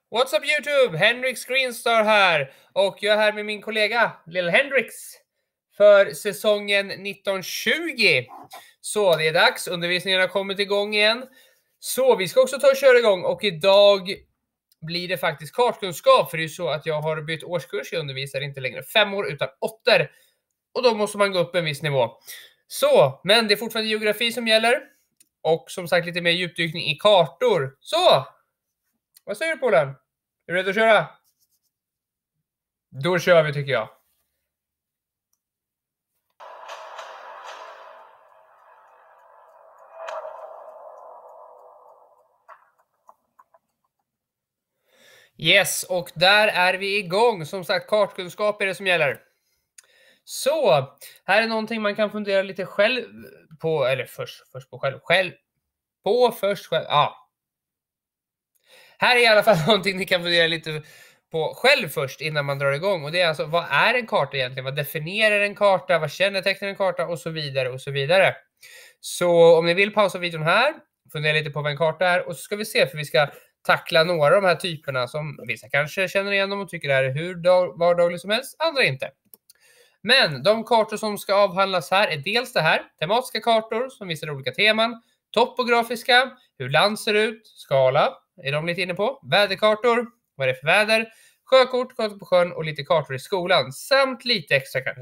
What's up YouTube? Henrik Screenstar här och jag är här med min kollega Lil Hendrix för säsongen 1920. Så det är dags, undervisningen har kommit igång igen. Så vi ska också ta och köra igång och idag blir det faktiskt kartkunskap, för det är ju så att jag har bytt årskurs. Jag undervisar inte längre 5 år utan 8 och då måste man gå upp en viss nivå. Så, men det är fortfarande geografi som gäller och som sagt lite mer djupdykning i kartor. Så, vad säger du Polen? Är du redo att köra? Då kör vi tycker jag. Yes, och där är vi igång. Som sagt, kartkunskap är det som gäller. Så, här är någonting man kan fundera lite själv på, eller först på själv. Ja. Här är i alla fall någonting ni kan fundera lite på själv först innan man drar igång. Och det är alltså, vad är en karta egentligen? Vad definierar en karta? Vad kännetecknar en karta? Och så vidare och så vidare. Så om ni vill pausa videon här, fundera lite på vad en karta är. Och så ska vi se, för vi ska tackla några av de här typerna som vissa kanske känner igen dem och tycker det här är hur vardagligt som helst, andra inte. Men de kartor som ska avhandlas här är dels det här, tematiska kartor som visar olika teman, topografiska, hur land ser ut, skala, är de lite inne på, väderkartor, vad är det för väder, sjökort, kartor på sjön och lite kartor i skolan, samt lite extra kanske.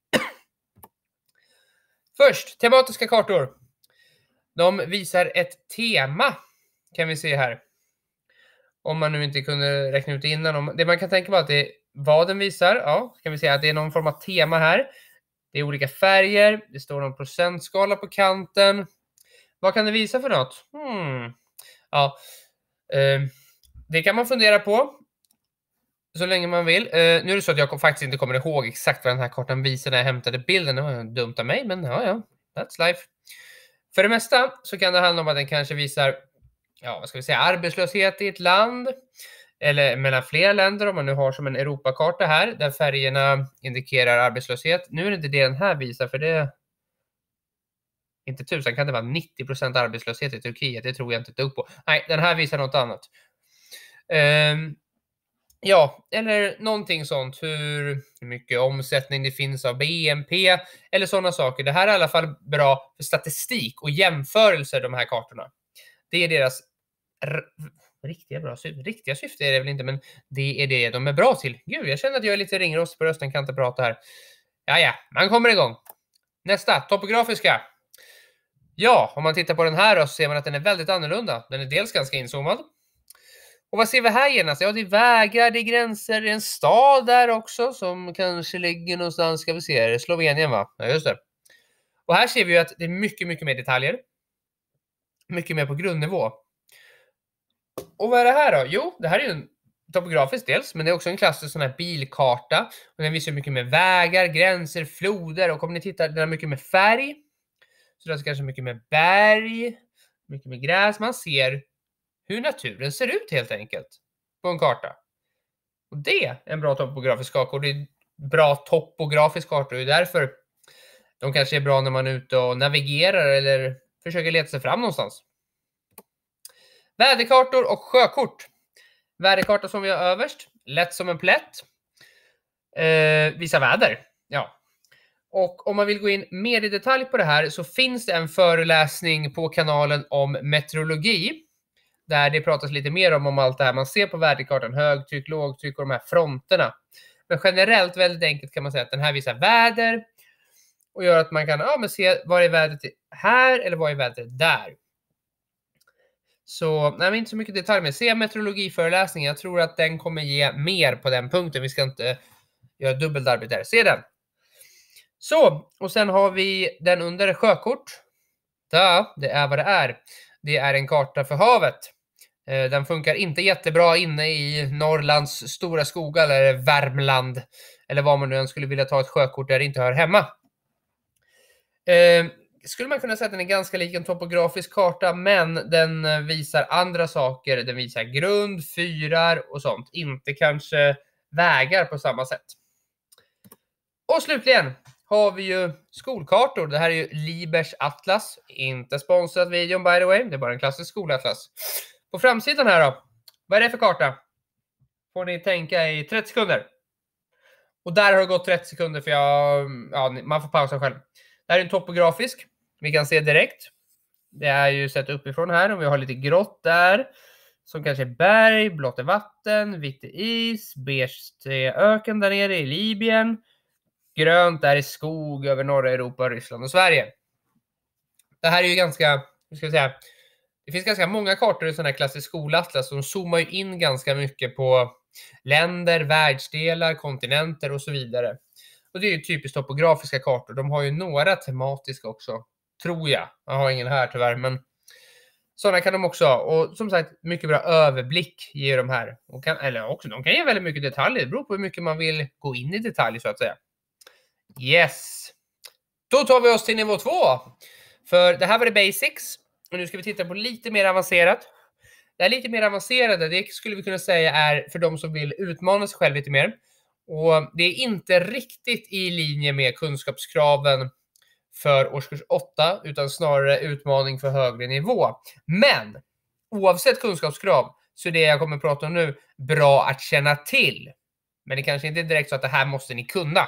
Först, tematiska kartor. De visar ett tema, kan vi se här. Om man nu inte kunde räkna ut det innan. Det man kan tänka på att det är vad den visar. Ja, kan vi säga att det är någon form av tema här. Det är olika färger. Det står någon procentskala på kanten. Vad kan det visa för något? Ja, det kan man fundera på så länge man vill. Nu är det så att jag faktiskt inte kommer ihåg exakt vad den här kartan visar när jag hämtade bilden. Det var dumt av mig, men ja, that's life. För det mesta så kan det handla om att den kanske visar, vad ska vi säga, arbetslöshet i ett land eller mellan flera länder, om man nu har som en Europakarta här där färgerna indikerar arbetslöshet. Nu är det inte det den här visar, för det inte tusan kan det vara 90% arbetslöshet i Turkiet, det tror jag inte ett dugg på. Nej, den här visar något annat. Ja, eller någonting sånt, hur mycket omsättning det finns av BNP eller sådana saker. Det här är i alla fall bra för statistik och jämförelser, de här kartorna. Det är deras riktiga syfte är det väl inte, men det är det de är bra till. Gud, jag känner att jag är lite ringrostig på rösten, kan inte prata här. Ja, man kommer igång. Nästa, topografiska. Ja, om man tittar på den här då så ser man att den är väldigt annorlunda. Den är dels ganska inzoomad. Och vad ser vi här genast? Ja, det är vägar, det är gränser, det är en stad där också som kanske ligger någonstans, ska vi se, det är Slovenien va? Ja, just det. Och här ser vi ju att det är mycket mer detaljer. Mycket mer på grundnivå. Och vad är det här då? Jo, det här är ju en topografisk dels, men det är också en klassisk sån här bilkarta. Och den visar mycket med vägar, gränser, floder. Och om ni tittar, den har mycket med färg. Så det är kanske mycket med berg, mycket med gräs. Man ser hur naturen ser ut helt enkelt på en karta. Och det är en bra topografisk karta. Och det är bra topografisk karta. Och det är därför de kanske är bra när man är ute och navigerar eller försöker leta sig fram någonstans. Väderkartor och sjökort. Väderkarta som vi har överst, lätt som en plätt. Visa väder. Ja. Och om man vill gå in mer i detalj på det här så finns det en föreläsning på kanalen om meteorologi. Där det pratas lite mer om allt det här man ser på väderkartan. Högtryck, lågtryck och de här fronterna. Men generellt väldigt enkelt kan man säga att den här visar väder. Och gör att man kan se vad är vädret här eller vad är vädret där. Så nej, inte så mycket detalj, men se meteorologiföreläsningen. Jag tror att den kommer ge mer på den punkten. Vi ska inte göra dubbelt arbete där. Se den. Så, och sen har vi den under sjökort. Det är vad det är. Det är en karta för havet. Den funkar inte jättebra inne i Norrlands stora skogar eller Värmland. Eller vad man nu än skulle vilja ta ett sjökort där det inte hör hemma. Skulle man kunna säga att den är ganska lik en topografisk karta, men den visar andra saker. Den visar grund, fyrar och sånt. Inte kanske vägar på samma sätt. Och slutligen har vi ju skolkartor. Det här är ju Libers atlas. Inte sponsrat videon by the way. Det är bara en klassisk skolatlas. På framsidan här då. Vad är det för karta? får ni tänka i 30 sekunder. Och där har det gått 30 sekunder för man får pausa själv. Det här är en topografisk. Vi kan se direkt. Det är ju sett uppifrån här och vi har lite grått där. Som kanske är berg, blått är vatten, vitt är is, beige är öken där nere i Libyen. Grönt där är skog över norra Europa, Ryssland och Sverige. Det här är ju ganska, hur ska jag säga, det finns ganska många kartor i sån här klassisk skolatlas som zoomar ju in ganska mycket på länder, världsdelar, kontinenter och så vidare. Och det är ju typiskt topografiska kartor. De har ju några tematiska också, tror jag. Jag har ingen här tyvärr, men sådana kan de också ha. Och som sagt, mycket bra överblick ger de här. Och de kan ge väldigt mycket detaljer. Det beror på hur mycket man vill gå in i detalj så att säga. Yes. Då tar vi oss till nivå 2. För det här var det basics. Och nu ska vi titta på lite mer avancerat. Det här lite mer avancerade, det skulle vi kunna säga är för de som vill utmana sig själv lite mer. Och det är inte riktigt i linje med kunskapskraven för årskurs 8, utan snarare utmaning för högre nivå. Men oavsett kunskapskrav så är det jag kommer att prata om nu bra att känna till. Men det kanske inte är direkt så att det här måste ni kunna.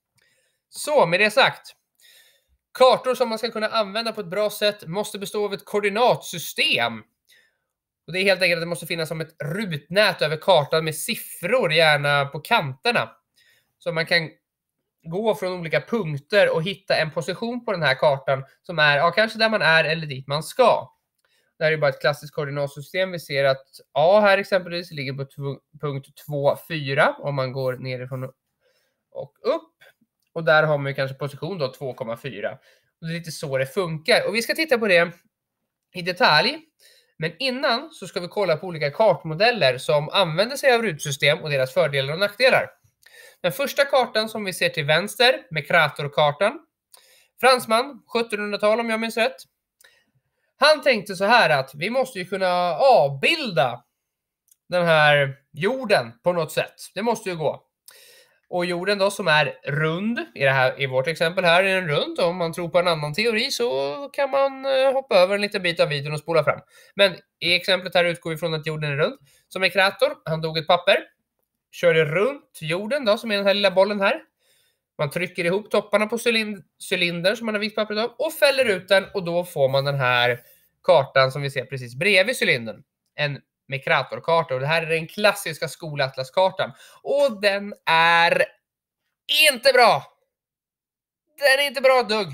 Så med det sagt. Kartor som man ska kunna använda på ett bra sätt måste bestå av ett koordinatsystem. Och det är helt enkelt att det måste finnas som ett rutnät över kartan med siffror, gärna på kanterna. Så man kan gå från olika punkter och hitta en position på den här kartan som är kanske där man är eller dit man ska. Det här är bara ett klassiskt koordinatsystem. Vi ser att A här exempelvis ligger på punkt 2,4 om man går nerifrån och upp. Och där har man ju kanske position då 2,4. Och det är lite så det funkar. Och vi ska titta på det i detalj. Men innan så ska vi kolla på olika kartmodeller som använder sig av rutsystem och deras fördelar och nackdelar. Den första kartan som vi ser till vänster med kratorkartan. Fransman, 1700-tal om jag minns rätt. Han tänkte så här att vi måste ju kunna avbilda den här jorden på något sätt. Det måste ju gå. Och jorden då som är rund, i vårt exempel här är den rund. Om man tror på en annan teori så kan man hoppa över en liten bit av videon och spola fram. Men i exemplet här utgår vi från att jorden är rund. Som är krator, han tog ett papper. Körde runt jorden då, som är den här lilla bollen här. Man trycker ihop topparna på cylindern som man har vikt pappret av. Och fäller ut den och då får man den här kartan som vi ser precis bredvid cylindern. En med kratorkarta. Och det här är den klassiska skolatlaskartan. Och den är inte bra. Den är inte bra dugg.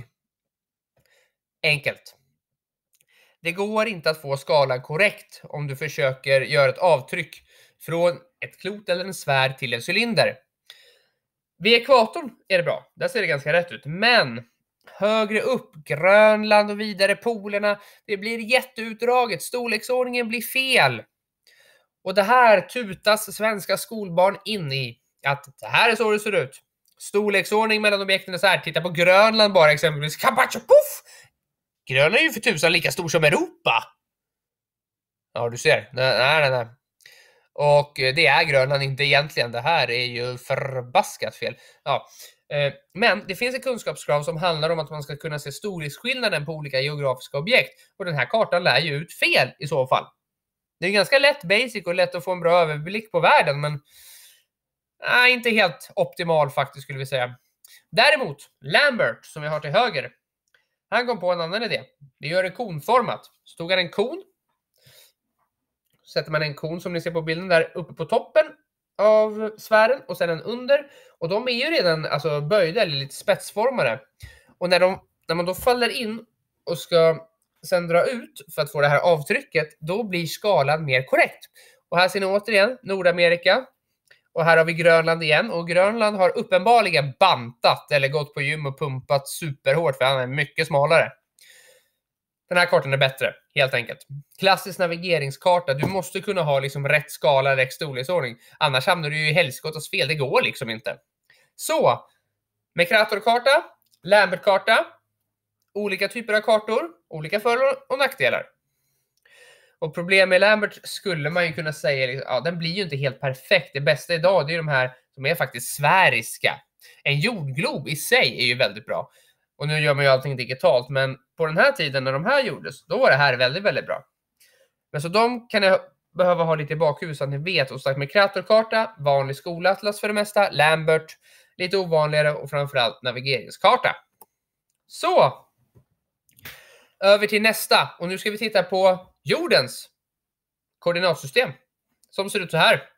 Enkelt. Det går inte att få skalan korrekt om du försöker göra ett avtryck från ett klot eller en sfär till en cylinder. Vid ekvatorn är det bra. Där ser det ganska rätt ut. Men högre upp, Grönland och vidare polerna, det blir jätteutdraget. Storleksordningen blir fel. Och det här tutas svenska skolbarn in i att det här är så det ser ut. Storleksordning mellan objekten är så här. Titta på Grönland bara exempelvis. Kapacho, puff! Grönland är ju för tusan lika stor som Europa. Ja, du ser. Nej. Och det är Grönland inte egentligen. Det här är ju förbaskat fel. Ja. Men det finns ett kunskapskrav som handlar om att man ska kunna se storleksskillnaden på olika geografiska objekt. Och den här kartan lär ju ut fel i så fall. Det är ganska lätt basic och lätt att få en bra överblick på världen, men inte helt optimal faktiskt skulle vi säga. Däremot, Lambert som vi har till höger, han kom på en annan idé. Vi gör det konformat. Så tog han en kon. Sätter man en kon som ni ser på bilden där uppe på toppen av sfären och sen en under. Och de är ju redan böjda eller lite spetsformade. Och när man då faller in och ska sen dra ut för att få det här avtrycket, då blir skalan mer korrekt. Och här ser ni återigen Nordamerika. Och här har vi Grönland igen. Och Grönland har uppenbarligen bantat eller gått på gym och pumpat superhårt för han är mycket smalare. Den här kartan är bättre, helt enkelt. Klassisk navigeringskarta. Du måste kunna ha liksom rätt skala, rätt storleksordning. Annars hamnar du ju i helskottas fel. Det går liksom inte. Så, med kratorkarta, Lambertkarta, olika typer av kartor, olika för- och nackdelar. Och problem med Lambert skulle man ju kunna säga, den blir ju inte helt perfekt. Det bästa idag det är de här som är faktiskt sfäriska. En jordglob i sig är ju väldigt bra. Och nu gör man ju allting digitalt, men på den här tiden när de här gjordes, då var det här väldigt, väldigt bra. Men så de kan jag behöva ha lite i bakhuvudet så att ni vet. Och sagt med kreatorkarta, vanlig skolatlas för det mesta, Lambert, lite ovanligare och framförallt navigeringskarta. Så! Över till nästa. Och nu ska vi titta på jordens koordinatsystem. Som ser ut så här.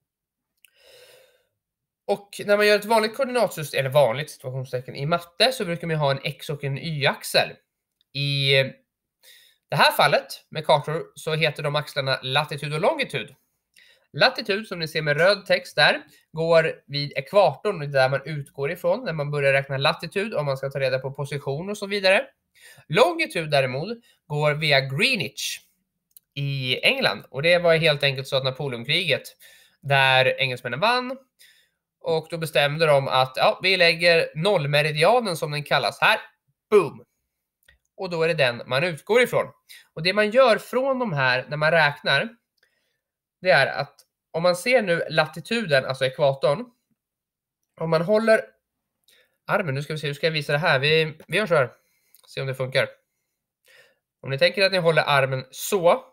Och när man gör ett vanligt koordinatsystem, eller vanligt situationstecken i matte, så brukar man ha en x- och en y-axel. I det här fallet med kartor så heter de axlarna latitud och longitud. Latitud, som ni ser med röd text där, går vid ekvatorn, där man utgår ifrån när man börjar räkna latitud, om man ska ta reda på position och så vidare. Longitud däremot går via Greenwich i England. Och det var helt enkelt så att Napoleonkriget, där engelsmännen vann, och då bestämde de att vi lägger nollmeridianen som den kallas här. Boom! Och då är det den man utgår ifrån. Och det man gör från de här när man räknar, det är att om man ser nu latituden, alltså ekvatorn, om man håller armen, nu ska vi se, hur ska jag visa det här? Vi gör så här. Se om det funkar. Om ni tänker att ni håller armen så.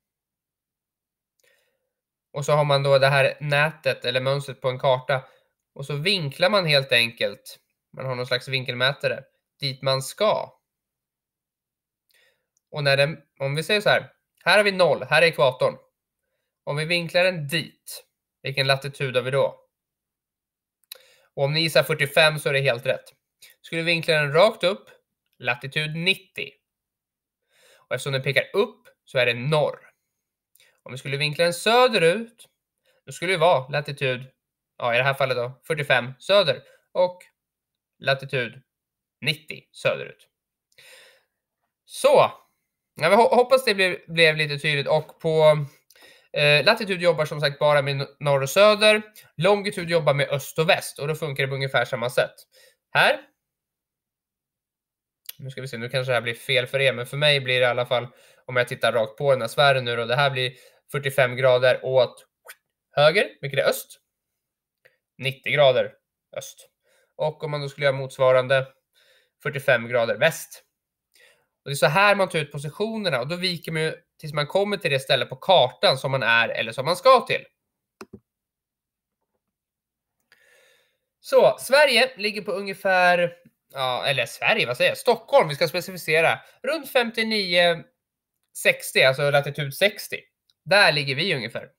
Och så har man då det här nätet eller mönstret på en karta. Och så vinklar man helt enkelt. Man har någon slags vinkelmätare dit man ska. Och om vi säger så här. Här har vi 0, här är ekvatorn. Om vi vinklar den dit, vilken latitud har vi då? Och om ni gissar 45 så är det helt rätt. Skulle vi vinkla den rakt upp, latitud 90. Och eftersom den pekar upp så är det norr. Om vi skulle vinkla den söderut, då skulle det vara latitud, i det här fallet då, 45 söder. Och latitud 90 söderut. Så, jag hoppas det blev lite tydligt. Och på latitud jobbar som sagt bara med norr och söder. Longitud jobbar med öst och väst. Och då funkar det på ungefär samma sätt. Här. Nu ska vi se, nu kanske det här blir fel för er. Men för mig blir det i alla fall, om jag tittar rakt på den här sfären nu. Och det här blir 45 grader åt höger, vilket är öst. 90 grader öst. Och om man då skulle göra motsvarande 45 grader väst. Och det är så här man tar ut positionerna. Och då viker man ju tills man kommer till det stället på kartan som man är eller som man ska till. Så, Sverige ligger på ungefär, eller Sverige, vad säger jag? Stockholm, vi ska specificera. Runt 59-60, alltså latitud 60. Där ligger vi ungefär.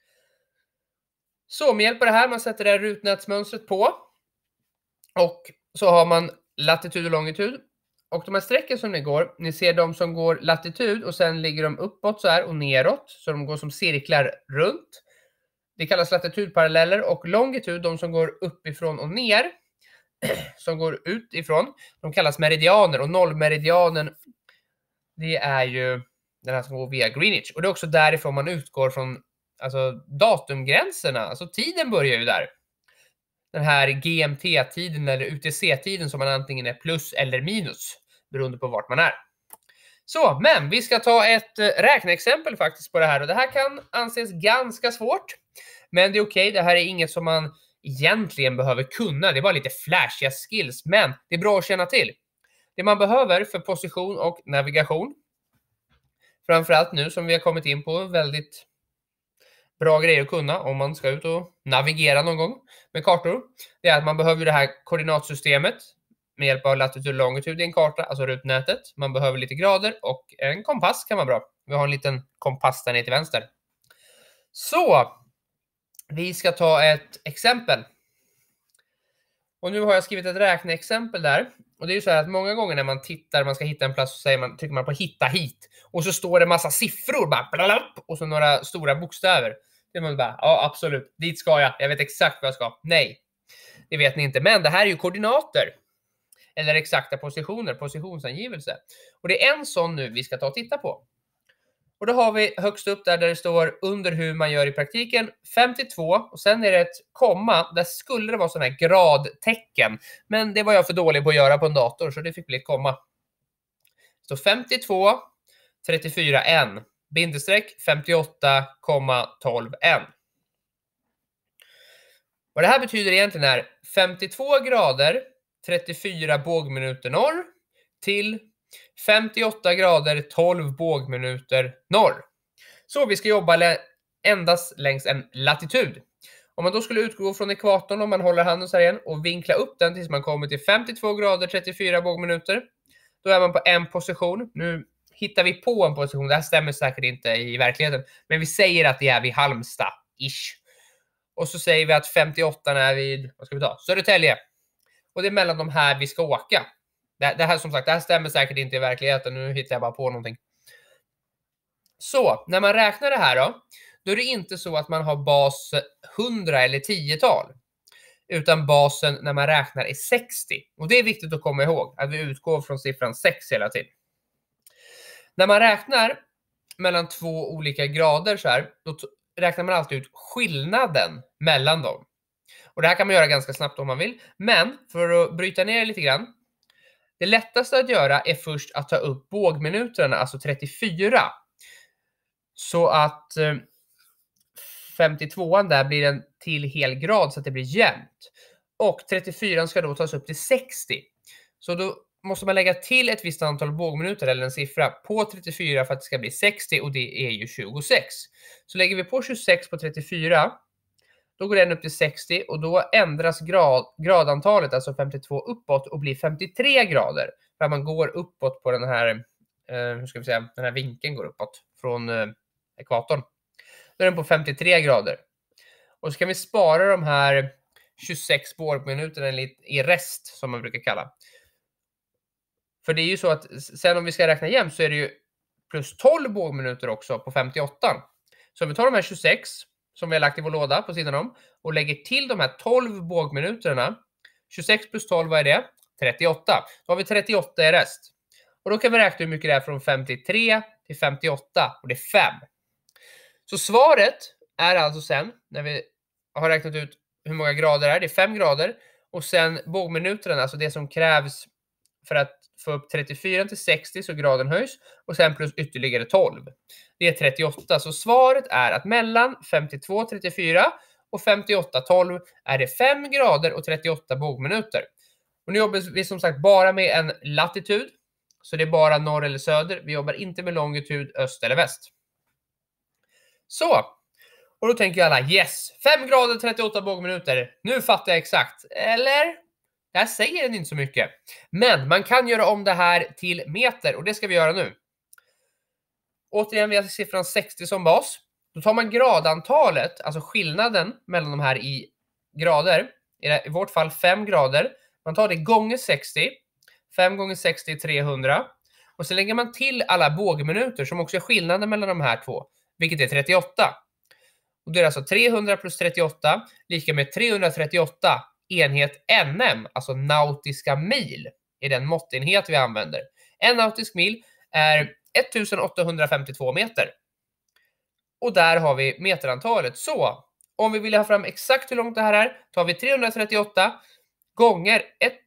Så med hjälp av det här, man sätter det här rutnätsmönstret på. Och så har man latitud och longitud. Och de här strecken som ni ser de som går latitud och sen ligger de uppåt så här och neråt. Så de går som cirklar runt. Det kallas latitudparalleller, och longitud, de som går uppifrån och ner, som går utifrån, de kallas meridianer. Och nollmeridianen, det är ju den här som går via Greenwich. Och det är också därifrån man utgår från, alltså datumgränserna. Alltså tiden börjar ju där. Den här GMT-tiden eller UTC-tiden som man antingen är plus eller minus, beroende på vart man är. Så, men vi ska ta ett räkneexempel faktiskt på det här. Och det här kan anses ganska svårt. Men det är okej, det här är inget som man egentligen behöver kunna. Det är bara lite flashiga skills, men det är bra att känna till. Det man behöver för position och navigation, framförallt nu som vi har kommit in på, väldigt bra grejer att kunna om man ska ut och navigera någon gång med kartor, det är att man behöver det här koordinatsystemet med hjälp av latitud och longitud i en karta, alltså rutnätet. Man behöver lite grader och en kompass kan vara bra. Vi har en liten kompass där nere till vänster. Så, vi ska ta ett exempel. Och nu har jag skrivit ett räkneexempel där. Och det är ju så här att många gånger när man tittar, man ska hitta en plats, så trycker man på hitta hit. Och så står det massa siffror bara, blablabla, och så några stora bokstäver. Det är man bara, ja absolut, dit ska jag vet exakt vad jag ska. Nej, det vet ni inte. Men det här är ju koordinater. Eller exakta positioner, positionsangivelse. Och det är en sån nu vi ska ta och titta på. Och då har vi högst upp där det står under hur man gör i praktiken 52. Och sen är det ett komma. Där skulle det vara sådana här gradtecken. Men det var jag för dålig på att göra på en dator, så det fick bli ett komma. Så 52, 34, n. Bindestreck 58,12 n. Vad det här betyder egentligen är 52 grader 34 bågminuter norr till 58 grader 12 bågminuter norr. Så vi ska jobba endast längs en latitud. Om man då skulle utgå från ekvatorn, om man håller handen så här igen och vinkla upp den tills man kommer till 52 grader 34 bågminuter, då är man på en position. Nu hittar vi på en position, det här stämmer säkert inte i verkligheten, men vi säger att det är vid Halmstad-ish. Och så säger vi att 58 är vid, vad ska vi ta? Södertälje. Och det är mellan de här vi ska åka. Det här som sagt, det här stämmer säkert inte i verkligheten, nu hittar jag bara på någonting. Så, när man räknar det här då är det inte så att man har bas 100 eller 10-tal. Utan basen när man räknar är 60. Och det är viktigt att komma ihåg, att vi utgår från siffran 6 hela tiden. När man räknar mellan två olika grader så här, då räknar man alltid ut skillnaden mellan dem. Och det här kan man göra ganska snabbt om man vill. Men för att bryta ner lite grann. Det lättaste att göra är först att ta upp bågminuterna, alltså 34. Så att 52an där blir en till hel grad så att det blir jämnt. Och 34 ska då tas upp till 60. Så då måste man lägga till ett visst antal bågminuter eller en siffra på 34 för att det ska bli 60 och det är ju 26. Så lägger vi på 26 på 34, då går den upp till 60 och då ändras gradantalet, alltså 52 uppåt och blir 53 grader. För att man går uppåt på den här, hur ska vi säga, den här vinkeln går uppåt från ekvatorn. Då är den på 53 grader. Och så kan vi spara de här 26 bågminuterna i rest som man brukar kalla. För det är ju så att sen om vi ska räkna jämnt så är det ju plus 12 bågminuter också på 58. Så om vi tar de här 26 som vi har lagt i vår låda på sidan om och lägger till de här 12 bågminuterna. 26 plus 12, vad är det? 38. Då har vi 38 i rest. Och då kan vi räkna hur mycket det är från 53 till 58 och det är 5. Så svaret är alltså sen, när vi har räknat ut hur många grader det är 5 grader. Och sen bågminuterna, alltså det som krävs för att få upp 34 till 60 så graden höjs. Och sen plus ytterligare 12. Det är 38. Så svaret är att mellan 52,34 och 58,12 är det 5 grader och 38 bågminuter. Och nu jobbar vi som sagt bara med en latitud. Så det är bara norr eller söder. Vi jobbar inte med longitud, öst eller väst. Så. Och då tänker alla, yes, 5 grader 38 bågminuter. Nu fattar jag exakt. Eller? Det här säger den inte så mycket. Men man kan göra om det här till meter och det ska vi göra nu. Återigen, vi har siffran 60 som bas. Då tar man gradantalet, alltså skillnaden mellan de här i grader. I vårt fall 5 grader. Man tar det gånger 60. 5 gånger 60 är 300. Och så lägger man till alla bågminuter som också är skillnaden mellan de här två. Vilket är 38. Och det är alltså 300 plus 38 lika med 338 enhet NM, alltså nautiska mil, är den måttenhet vi använder. En nautisk mil är 1852 meter. Och där har vi meterantalet. Så, om vi vill ha fram exakt hur långt det här är, tar vi 338 gånger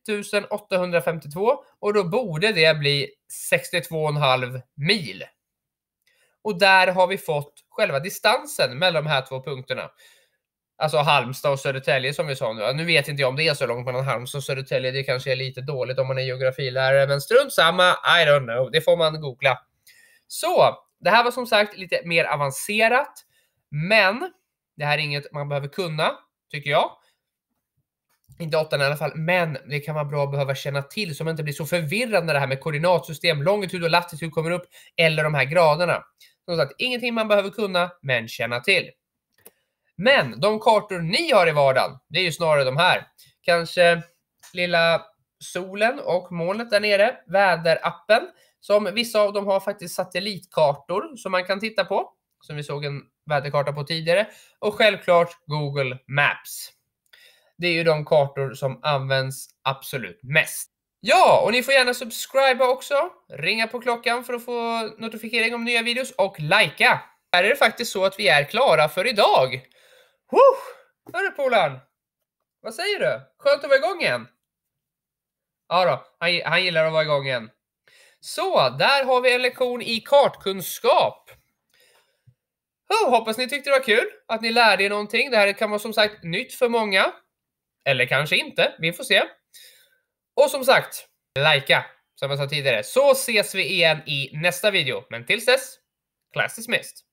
1852 och då borde det bli 62,5 mil. Och där har vi fått själva distansen mellan de här två punkterna. Alltså Halmstad och Södertälje som vi sa nu. Nu vet inte jag om det är så långt mellan Halmstad och Södertälje. Det kanske är lite dåligt om man är geografilärare. Men strunt samma, I don't know. Det får man googla. Så, det här var som sagt lite mer avancerat. Men det här är inget man behöver kunna, tycker jag. Inte 8 i alla fall, men det kan vara bra att behöva känna till så man inte blir så förvirrad när det här med koordinatsystem, longitud och latitud kommer upp, eller de här graderna. Som sagt, ingenting man behöver kunna, men känna till. Men de kartor ni har i vardagen, det är ju snarare de här. Kanske lilla solen och molnet där nere, väderappen, som vissa av dem har faktiskt satellitkartor som man kan titta på, som vi såg en väderkarta på tidigare, och självklart Google Maps. Det är ju de kartor som används absolut mest. Ja, och ni får gärna subscriba också. Ringa på klockan för att få notifiering om nya videos och likea. Här är det faktiskt så att vi är klara för idag. Hörru polaren. Vad säger du? Skönt att vara igång igen. Ja då, han gillar att vara igång igen. Så, där har vi en lektion i kartkunskap. Hoppas ni tyckte det var kul. Att ni lärde er någonting. Det här kan vara som sagt nytt för många. Eller kanske inte, vi får se. Och som sagt, likea, som jag sa tidigare. Så ses vi igen i nästa video. Men tills dess, class dismissed.